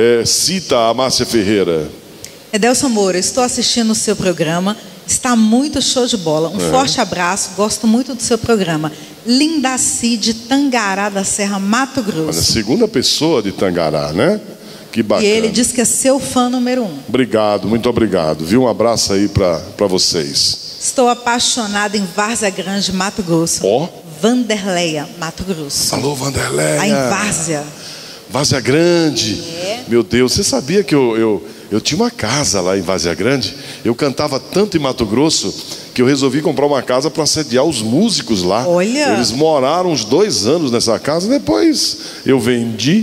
A: cita a Márcia Ferreira.
O: Edelson Moura, estou assistindo o seu programa, está muito show de bola. Um forte abraço, gosto muito do seu programa. Lindaci, de Tangará da Serra, Mato Grosso.
A: Olha, segunda pessoa de Tangará, né? Que bacana.
O: E ele diz que é seu fã número 1.
A: Obrigado, muito obrigado. Viu? Um abraço aí para vocês.
O: Estou apaixonada em Várzea Grande, Mato Grosso.
A: Ó.
O: Vanderleia, Mato Grosso.
A: Alô, Vanderleia.
O: Aí em Várzea.
A: Várzea Grande. Meu Deus, você sabia que eu tinha uma casa lá em Várzea Grande? Eu cantava tanto em Mato Grosso que eu resolvi comprar uma casa para sediar os músicos lá.
O: Olha.
A: Eles moraram uns 2 anos nessa casa, depois eu vendi.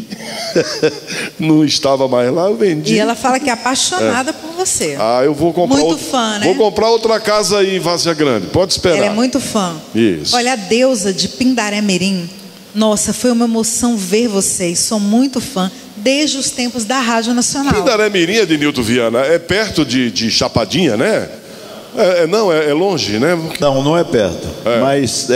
A: Não estava mais lá, eu vendi.
O: E ela fala que é apaixonada por você.
A: Ah, eu vou comprar
O: muito fã, né?
A: Vou comprar outra casa aí em Várzea Grande. Pode esperar.
O: Ela é muito fã.
A: Isso.
O: Olha, a Deusa de Pindaré Mirim. Nossa, foi uma emoção ver vocês. Sou muito fã desde os tempos da Rádio Nacional.
A: Pindaré Mirim, de Nilton Viana, é perto de Chapadinha, né? Não, é longe, né?
G: Não é perto. Mas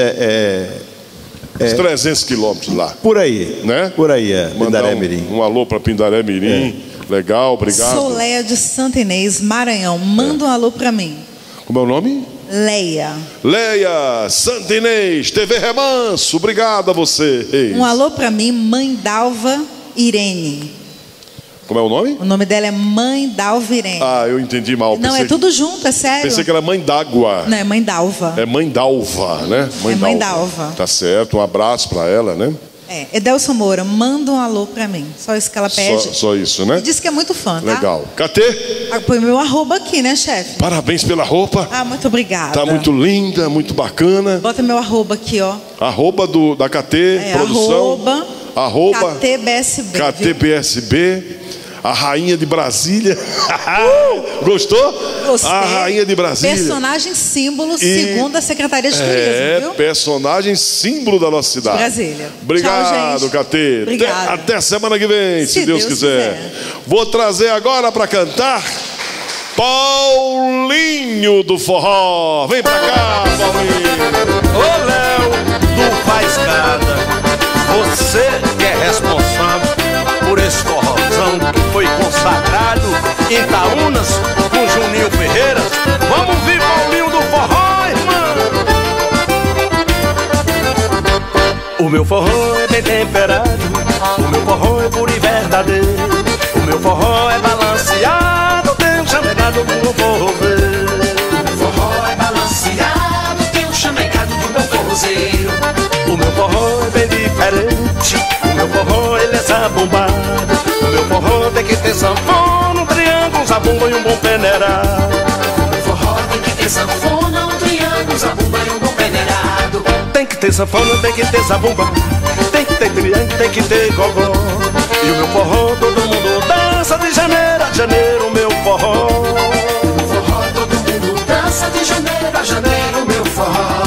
A: uns 300 quilômetros lá.
G: Por aí.
A: Né?
G: Por aí,
A: Mandar
G: Pindaré Mirim.
A: Um alô para Pindaré Mirim. Legal, obrigado.
O: Sou Leia de Santa Inês, Maranhão. Manda um alô pra mim.
A: Como é o nome?
O: Leia.
A: Leia, Santa Inês, TV Remanso, obrigado a você.
O: Um alô pra mim, Mãe Dalva Irene.
A: Como é o nome?
O: O nome dela é Mãe Dalva Irene.
A: Ah, eu entendi mal.
O: Não, é tudo junto, é sério.
A: Pensei que era Mãe d'Água.
O: Não, é Mãe Dalva.
A: É Mãe Dalva, né?
O: Mãe Dalva.
A: Tá certo, um abraço pra ela, né?
O: Edelson Moura, manda um alô pra mim. Só isso que ela pede.
A: Só isso, né?
O: E disse que é muito fã, tá?
A: Legal. Catê?
O: Põe meu arroba aqui, né, chefe?
A: Parabéns pela roupa.
O: Ah, muito obrigada.
A: Tá muito linda, muito bacana.
O: Bota meu arroba aqui, ó.
A: Arroba da Catê, produção. Arroba
O: KTBSB.
A: KTBSB. A rainha de Brasília. Gostou?
O: Gostei.
A: A rainha de Brasília.
O: Personagem símbolo, segundo a Secretaria de Turismo, viu?
A: Personagem símbolo da nossa cidade.
O: Brasília.
A: Obrigado, Catê.
O: Obrigada.
A: Até semana que vem, se Deus quiser.
O: quiser.
A: Vou trazer agora para cantar Paulinho do Forró. Vem pra cá, Paulinho.
J: Ô, Léo do Faiscada, você que é responsável por esse forrozão que foi consagrado em Itaúnas com Juninho Ferreira. Vamos ouvir Paulinho do Forró, irmão. O meu forró é bem temperado, o meu forró é puro e verdadeiro, o meu forró é balanceado, tem um chamegado do meu forrozeiro.
B: O meu forró é balanceado, tem um chamegado do meu forrozeiro.
J: O meu forró é bem diferente, o meu forró ele é zabumbado. O meu forró tem que ter sanfona, um triângulo, um zabumba e um bom peneirado.
B: O meu forró tem que ter sanfona, um triângulo, um zabumba e um bom peneirado.
J: Tem que ter sanfona, tem que ter zabumba, tem que ter triângulo, tem que ter gogó. E o meu forró todo mundo dança de janeiro a janeiro, o meu forró.
B: O meu forró todo mundo dança de janeiro a janeiro, o meu forró.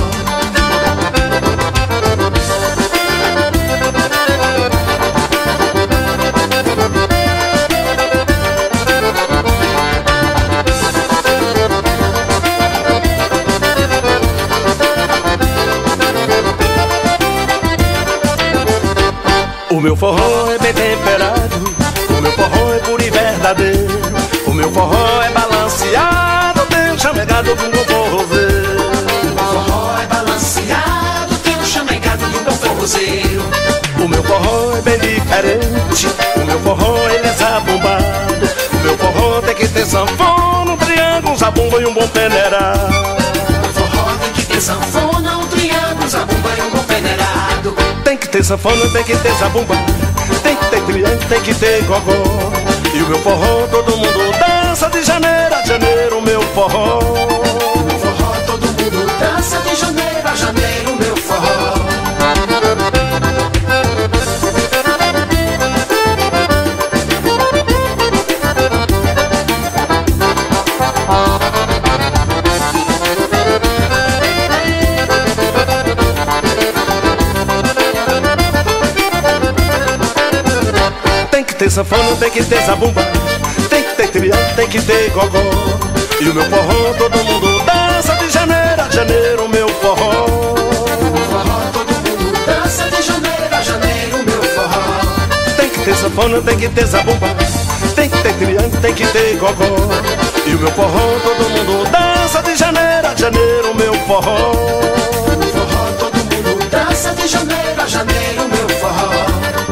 J: O meu forró é bem temperado, o meu forró é puro e verdadeiro, o meu forró é balanceado, tem um chamegado do meu forrozeiro.
B: O meu forró é balanceado, tem um chamegado do meu forrozeiro.
J: O meu forró é bem diferente, o meu forró ele é zabumbado. O meu forró tem que ter sanfona, um triângulo, um zabumba e um bom peneirado.
B: O meu forró tem que ter sanfona, um triângulo, um zabumba e um bom peneirado.
J: Tem que ter sanfona, tem que ter zabumba, tem que ter triângulo, tem que ter gogó. E o meu forró todo mundo dança de janeiro a janeiro, o meu forró.
B: O meu forró todo mundo dança de janeiro a janeiro, o meu forró.
J: Tem que ter sanfona, tem que ter zabumba, tem que ter triângulo, tem que ter gogó. E o meu forró todo mundo dança de janeiro a janeiro, o meu forró.
B: O meu forró todo mundo dança de janeiro a janeiro, o meu forró.
J: Tem que ter sanfona, tem que ter zabumba, tem que ter triângulo, tem que ter gogó. E o meu forró todo mundo dança de janeiro a janeiro, o meu forró.
B: O meu forró todo mundo dança de janeiro a janeiro, o meu forró.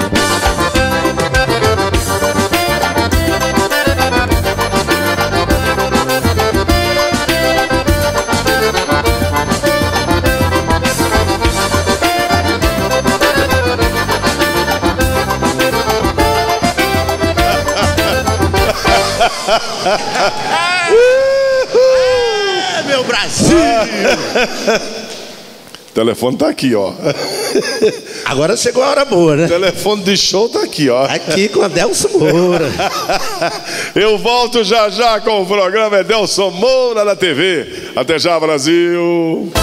J: Meu Brasil!
A: O telefone tá aqui, ó.
J: Agora chegou a hora boa, né?
A: O telefone de show tá aqui, ó.
J: Aqui com Adelson Moura.
A: Eu volto já já com o programa Adelson Moura na TV. Até já, Brasil.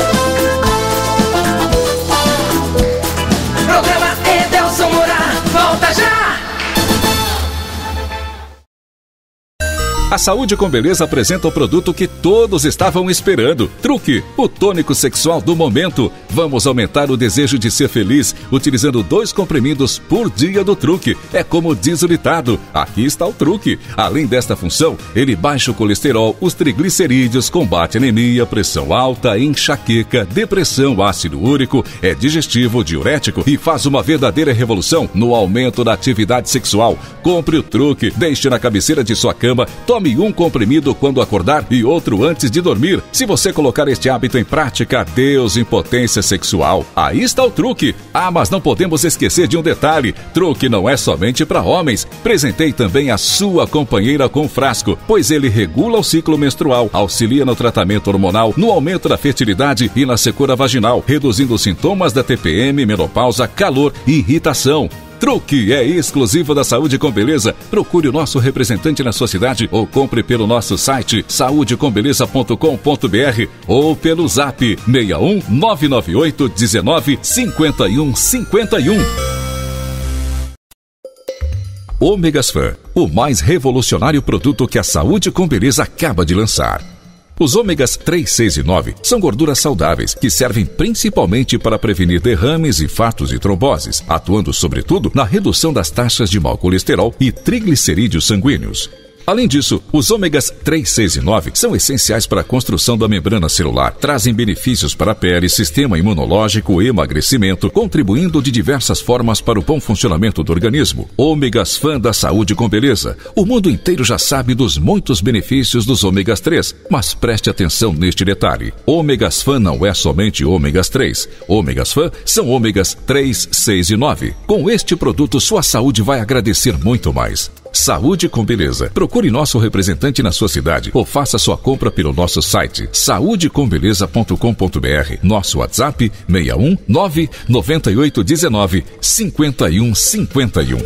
B: Programa Adelson Moura, volta já!
F: A Saúde com Beleza apresenta o produto que todos estavam esperando. Truque, o tônico sexual do momento. Vamos aumentar o desejo de ser feliz utilizando 2 comprimidos por dia do Truque. É como diz o ditado, aqui está o Truque. Além desta função, ele baixa o colesterol, os triglicerídeos, combate anemia, pressão alta, enxaqueca, depressão, ácido úrico, é digestivo, diurético e faz uma verdadeira revolução no aumento da atividade sexual. Compre o Truque, deixe na cabeceira de sua cama, tome um comprimido quando acordar e outro antes de dormir. Se você colocar este hábito em prática, adeus impotência sexual. Aí está o Truque. Ah, mas não podemos esquecer de um detalhe. Truque não é somente para homens. Presentei também a sua companheira com frasco, pois ele regula o ciclo menstrual, auxilia no tratamento hormonal, no aumento da fertilidade e na secura vaginal, reduzindo os sintomas da TPM, menopausa, calor e irritação. Truque é exclusivo da Saúde com Beleza. Procure o nosso representante na sua cidade ou compre pelo nosso site saudecombeleza.com.br ou pelo zap 61 998 19 51 51. Ômegas Fan, o mais revolucionário produto que a Saúde com Beleza acaba de lançar. Os ômegas 3, 6 e 9 são gorduras saudáveis que servem principalmente para prevenir derrames, infartos e tromboses, atuando sobretudo na redução das taxas de mau colesterol e triglicerídeos sanguíneos. Além disso, os ômegas 3, 6 e 9 são essenciais para a construção da membrana celular, trazem benefícios para a pele, sistema imunológico e emagrecimento, contribuindo de diversas formas para o bom funcionamento do organismo. Ômegas Fan da Saúde com Beleza. O mundo inteiro já sabe dos muitos benefícios dos ômegas 3, mas preste atenção neste detalhe. Ômegas Fan não é somente ômegas 3. Ômegas Fan são ômegas 3, 6 e 9. Com este produto, sua saúde vai agradecer muito mais. Saúde com Beleza. Procure nosso representante na sua cidade ou faça sua compra pelo nosso site saudecombeleza.com.br. Nosso WhatsApp 61 998 19 51 51.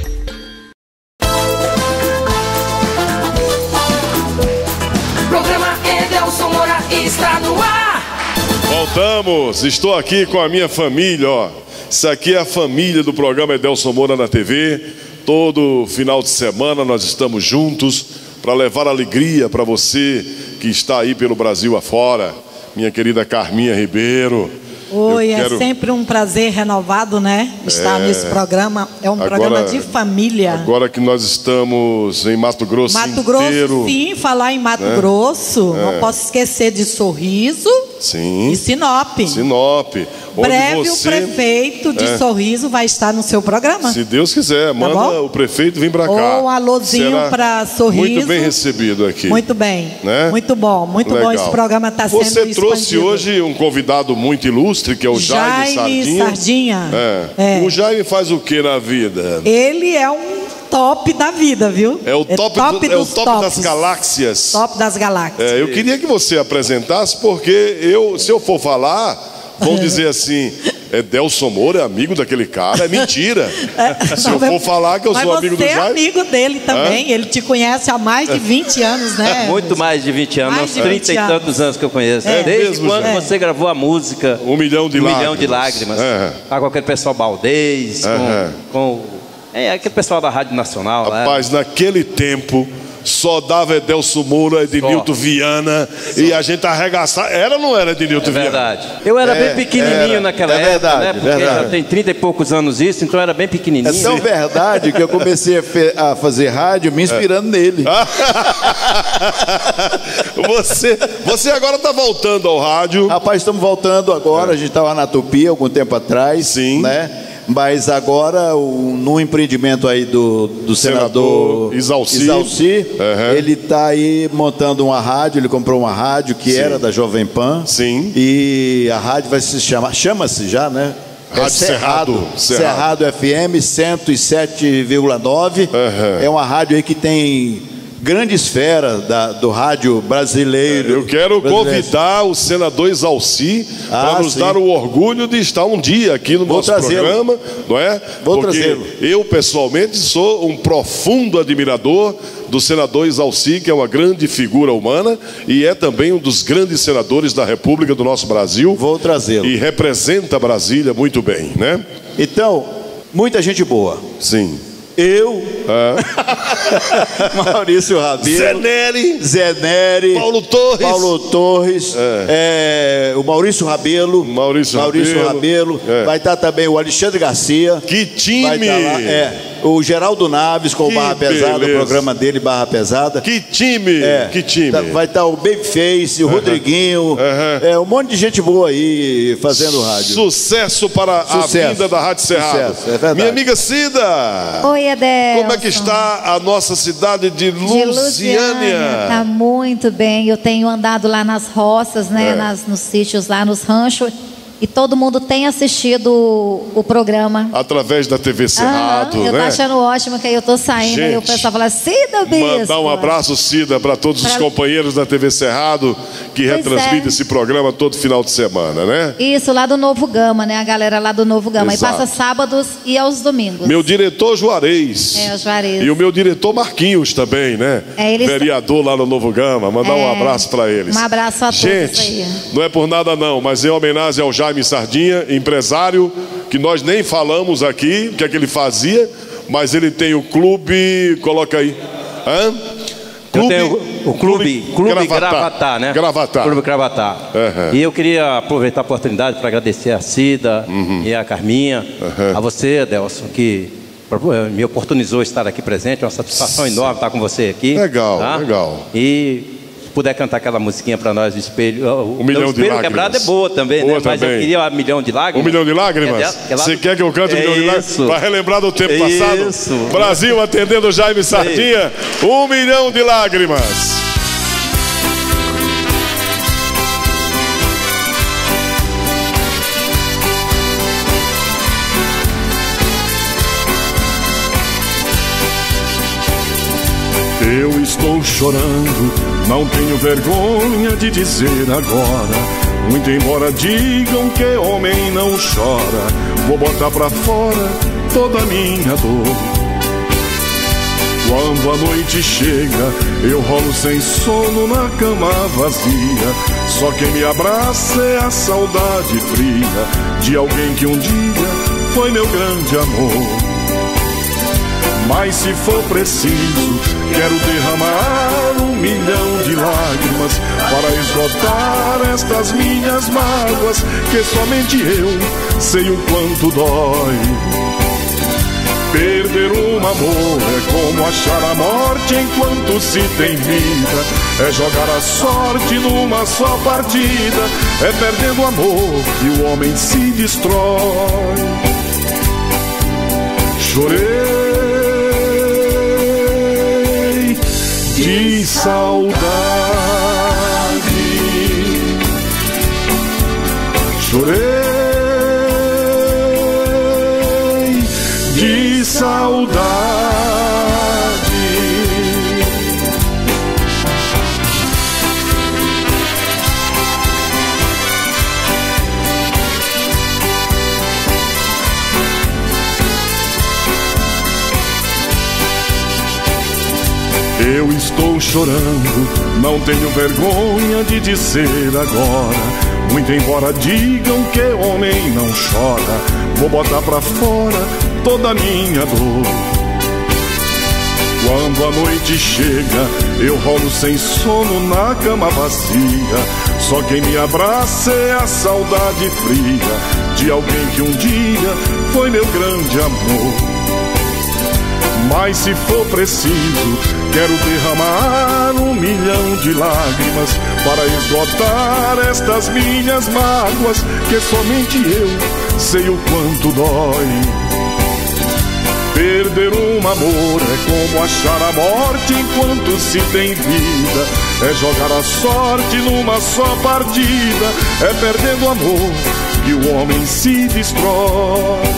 B: Programa Edelson Moura está no ar.
A: Voltamos, estou aqui com a minha família, ó. Isso aqui é a família do programa Edelson Moura na TV. Todo final de semana nós estamos juntos para levar alegria para você que está aí pelo Brasil afora. Minha querida Carminha Ribeiro.
P: Oi, é sempre um prazer renovado, né? Estar nesse programa. É um programa de família.
A: Agora que nós estamos em Mato Grosso inteiro.
P: Sim, falar em Mato Grosso. Não posso esquecer de Sorriso e Sinop. Breve o prefeito de Sorriso vai estar no seu programa.
A: Se Deus quiser, manda o prefeito vir para cá.
P: Um alôzinho para Sorriso.
A: Muito bem recebido aqui.
P: Muito bem, muito bom, muito bom. Esse programa está sendo expandido.
A: Você trouxe hoje um convidado muito ilustre, que é o Jaime Sardinha. O Jaime faz o que na vida?
P: Ele é um top da vida, viu?
A: É o top das galáxias.
P: Top das galáxias.
A: Eu queria que você apresentasse, porque se eu for falar, vão dizer assim, Edelson Moura é amigo daquele cara. É mentira. Se eu for falar que eu sou amigo do Jaime.
P: Mas você é amigo dele também. Ele te conhece há mais de 20 anos, né?
E: Muito mais de 20 anos, uns 30 e tantos anos que eu conheço. Desde quando você gravou a música
A: 1 milhão de lágrimas.
E: 1 milhão de lágrimas. Com aquele pessoal Baldez, com aquele pessoal da Rádio Nacional.
A: Rapaz, naquele tempo só dava Edelson Moura, Ednilton Viana, e a gente arregaçava. Era ou não era Ednilton Viana?
E: Verdade. Eu era bem pequenininho naquela época, né? Porque já tem 30 e poucos anos isso, então eu era bem pequenininho.
G: É tão verdade que eu comecei a fazer rádio me inspirando nele.
A: Você agora está voltando ao rádio.
G: Rapaz, estamos voltando agora. A gente estava na Tupi algum tempo atrás.
A: Sim.
G: Né? Mas agora, no empreendimento aí do senador Isalci, ele está aí montando uma rádio. Ele comprou uma rádio que era da Jovem Pan.
A: Sim.
G: E a rádio vai se chamar, chama-se já, né?
A: Rádio
G: Cerrado FM 107,9. É uma rádio aí que tem grande esfera do rádio brasileiro.
A: Eu quero convidar o senador Isalci para nos dar o orgulho de estar um dia aqui no nosso programa, não é? Porque eu, pessoalmente, sou um profundo admirador do senador Isalci, que é uma grande figura humana e é também um dos grandes senadores da República do nosso Brasil.
G: Vou trazê-lo.
A: E representa Brasília muito bem, né?
G: Então, muita gente boa.
A: Sim.
G: Eu, Maurício Rabelo, Zé Nery,
A: Paulo
G: Torres, o Maurício Rabelo, vai estar também o Alexandre Garcia.
A: Que time!
G: Vai estar lá, o Geraldo Naves com o Barra Pesada, o programa dele, Barra Pesada.
A: Que time! Que time!
G: Vai estar o Babyface, o Rodriguinho, um monte de gente boa aí fazendo rádio.
A: Sucesso para a vinda da Rádio Cerrado.
G: Sucesso, é verdade.
A: Minha amiga Cida.
Q: Oi, Adelson.
A: Como é que está a nossa cidade de Lusiânia?
Q: Está muito bem. Eu tenho andado lá nas roças, né, nos sítios, lá nos ranchos. E todo mundo tem assistido o programa.
A: Através da TV Cerrado,
Q: eu
A: né?
Q: tô achando ótimo que aí eu tô saindo e o pessoal fala, Cida Bispo.
A: Mandar um abraço, Cida, para todos os companheiros da TV Cerrado que retransmitem esse programa todo final de semana, né?
Q: Isso, lá do Novo Gama, né? A galera lá do Novo Gama.
A: Exato.
Q: E passa sábados e aos domingos.
A: Meu diretor Juarez.
Q: O Juarez.
A: E o meu diretor Marquinhos também, né? Vereador lá no Novo Gama. Mandar um abraço para eles.
Q: Um abraço a todos aí.
A: Não é por nada não, mas em homenagem ao Jaime Sardinha, empresário, que nós nem falamos aqui o que é que ele fazia, mas ele tem o clube, coloca aí.
R: Eu tenho o clube Gravatar, né?
A: Gravatar.
R: Clube Gravatar. E eu queria aproveitar a oportunidade para agradecer a Cida e a Carminha, a você, Adelson, que me oportunizou estar aqui presente. É uma satisfação enorme estar com você aqui.
A: Legal,
R: tá?
A: legal.
R: E se puder cantar aquela musiquinha para nós, o espelho.
A: Um Milhão de Lágrimas.
R: Quebrado é boa também, né? Mas eu queria 1 milhão de lágrimas.
A: 1 milhão de lágrimas? Você quer que eu cante 1 milhão de lágrimas? Para relembrar do tempo passado?
R: Isso.
A: Brasil atendendo Jaime Sardinha. 1 milhão de lágrimas.
S: Eu estou chorando, não tenho vergonha de dizer agora. Muito embora digam que homem não chora, vou botar pra fora toda a minha dor. Quando a noite chega, eu rolo sem sono na cama vazia. Só quem me abraça é a saudade fria de alguém que um dia foi meu grande amor. Mas se for preciso, quero derramar 1 milhão de lágrimas para esgotar estas minhas mágoas, que somente eu sei o quanto dói. Perder um amor é como achar a morte enquanto se tem vida. É jogar a sorte numa só partida. É perdendo o amor que o homem se destrói. Chorei de saudade, chorei de saudade. Eu estou chorando, não tenho vergonha de dizer agora. Muito embora digam que homem não chora, vou botar pra fora toda a minha dor. Quando a noite chega, eu rolo sem sono na cama vazia. Só quem me abraça é a saudade fria de alguém que um dia foi meu grande amor. Mas se for preciso, quero derramar 1 milhão de lágrimas para esgotar estas minhas mágoas, que somente eu sei o quanto dói. Perder um amor é como achar a morte enquanto se tem vida. É jogar a sorte numa só partida. É perdendo o amor que o homem se destrói.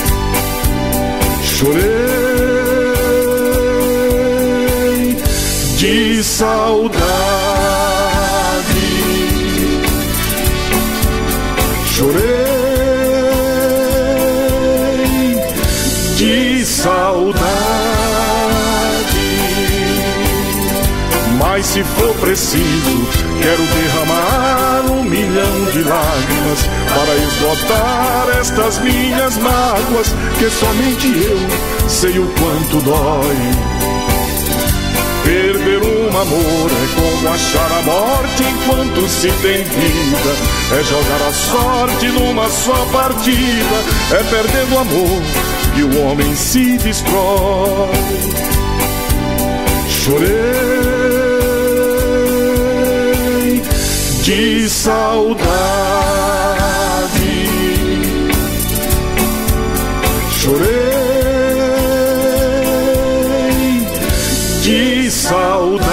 S: Chorei de saudade, chorei de saudade. Mas se for preciso, quero derramar 1 milhão de lágrimas para esgotar estas minhas mágoas, que somente eu sei o quanto dói. Perder um amor é como achar a morte enquanto se tem vida. É jogar a sorte numa só partida. É perdendo o amor que o homem se destrói. Chorei de saudade. Chorei de saudade.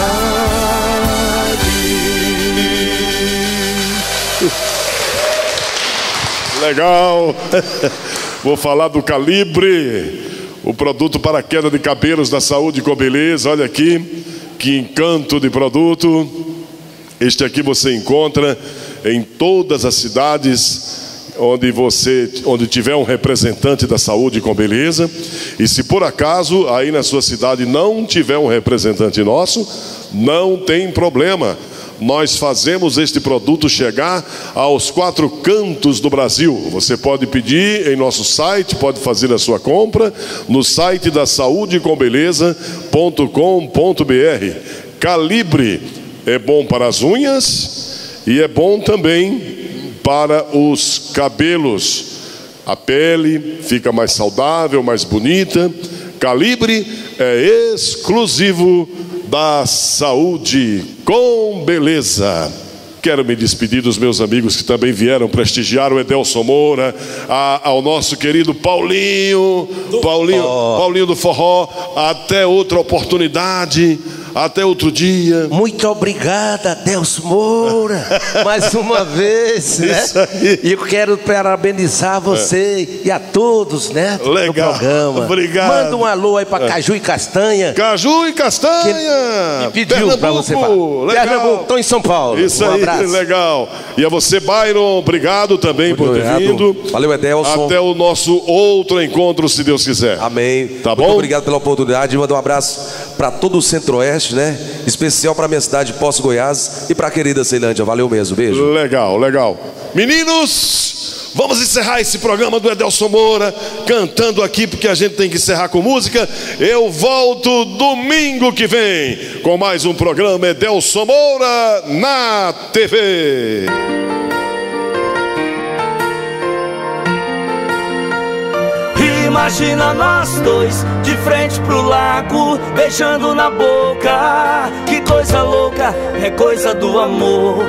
A: Legal. Vou falar do Calibre, o produto para a queda de cabelos da Saúde com Beleza. Olha aqui, que encanto de produto. Este aqui você encontra em todas as cidades onde tiver um representante da Saúde com Beleza. E se por acaso aí na sua cidade não tiver um representante nosso, não tem problema. Nós fazemos este produto chegar aos 4 cantos do Brasil. Você pode pedir em nosso site, pode fazer a sua compra no site da saudecombeleza.com.br. Calibre é bom para as unhas e é bom também para os cabelos. A pele fica mais saudável, mais bonita. Calibre é exclusivo da Saúde com Beleza. Quero me despedir dos meus amigos que também vieram prestigiar o Edelson Moura, ao nosso querido Paulinho do Forró. Até outra oportunidade, até outro dia.
T: Muito obrigado, Edelson Moura, mais uma vez, né? E eu quero parabenizar você e a todos, né?
A: Legal.
T: Do programa.
A: Obrigado.
T: Manda um alô aí pra Caju e Castanha.
A: Caju e Castanha.
T: Que pediu pra você falar. Pernambuco, tô em São Paulo.
A: Isso aí, abraço. Legal. E a você, Byron, obrigado também por ter vindo.
L: Valeu, Edelson.
A: Até o nosso outro encontro, se Deus quiser.
L: Amém.
A: Tá bom?
L: Muito obrigado pela oportunidade. Manda um abraço para todo o Centro-Oeste, né? Especial para minha cidade, Poços, Goiás, e para a querida Ceilândia. Valeu mesmo, beijo.
A: Legal, legal. Meninos, vamos encerrar esse programa do Edelson Moura cantando aqui, porque a gente tem que encerrar com música. Eu volto domingo que vem com mais um programa Edelson Moura na TV.
C: Imagina nós dois de frente pro lago, beijando na boca. Que coisa louca, é coisa do amor.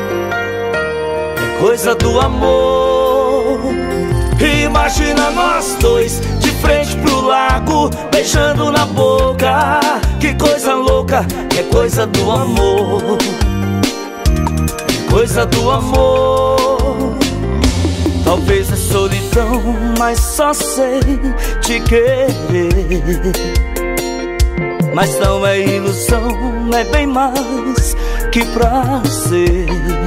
C: É coisa do amor. Imagina nós dois de frente pro lago, beijando na boca. Que coisa louca, é coisa do amor. É coisa do amor. Talvez é solidão, mas só sei te querer. Mas não é ilusão, é bem mais que prazer.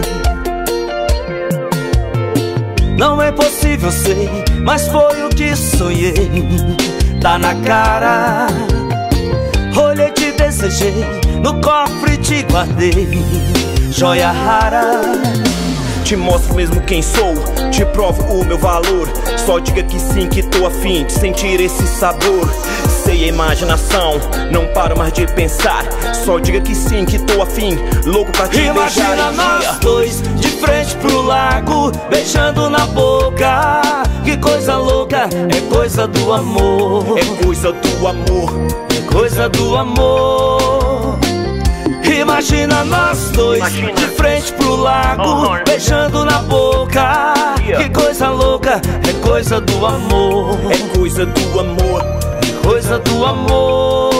C: Não é possível, sei, mas foi o que sonhei. Tá na cara, olhei, te desejei, no cofre te guardei, joia rara.
U: Te mostro mesmo quem sou, te provo o meu valor. Só diga que sim, que tô afim de sentir esse sabor. Sei a imaginação, não paro mais de pensar. Só diga que sim, que tô afim, louco pra te beijar.
C: Imagina nós dois de frente pro lago, beijando na boca. Que coisa louca, é coisa do amor.
U: É coisa do amor.
C: É coisa do amor. Imagina nós dois de frente pro lago, beijando na boca. Que coisa louca, é coisa do amor.
U: É coisa do amor.
C: É coisa do amor.